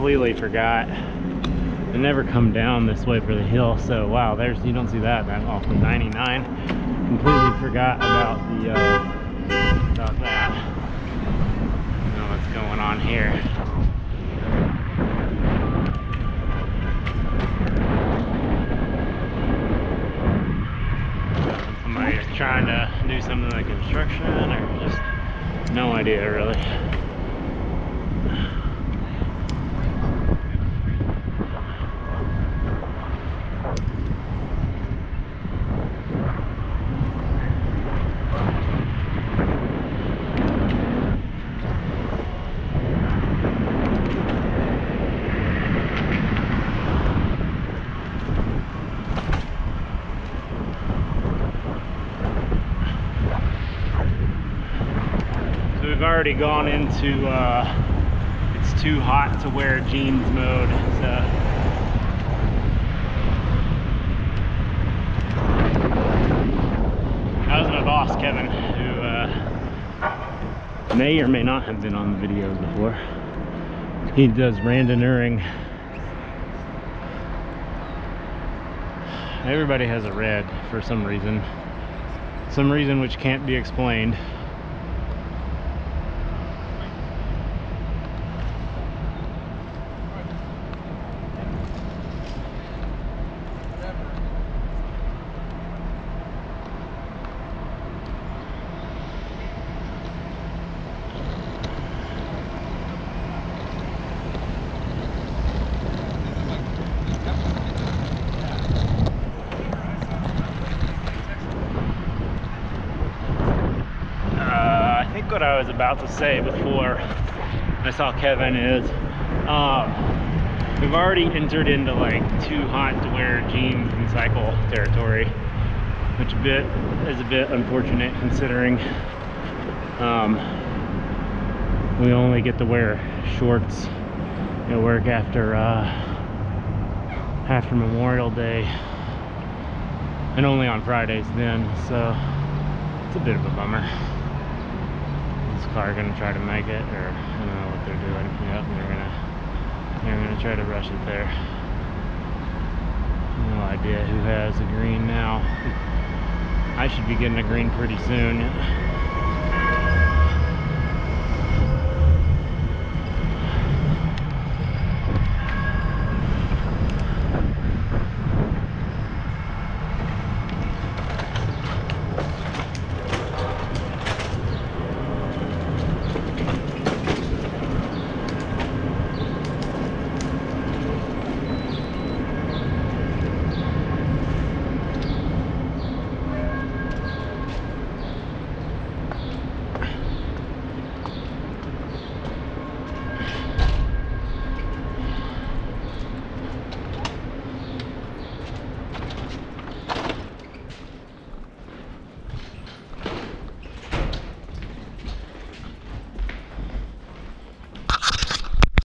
completely forgot. I never come down this way for the hill, so wow, you don't see that often. 99. Completely forgot about that. I don't know what's going on here. Somebody is trying to do something like construction, or just no idea really. We've already gone into it's too hot to wear jeans mode. So that was my boss, Kevin, who may or may not have been on the videos before. He does randonneuring. Everybody has a red for some reason which can't be explained. What I was about to say before I saw Kevin is we've already entered into like too hot to wear jeans and cycle territory, which is a bit unfortunate considering we only get to wear shorts at work after Memorial Day, and only on Fridays then, so it's a bit of a bummer. Car gonna try to make it, or I don't know what they're doing. Yep, they're gonna try to rush it there. No idea who has a green now. I should be getting a green pretty soon.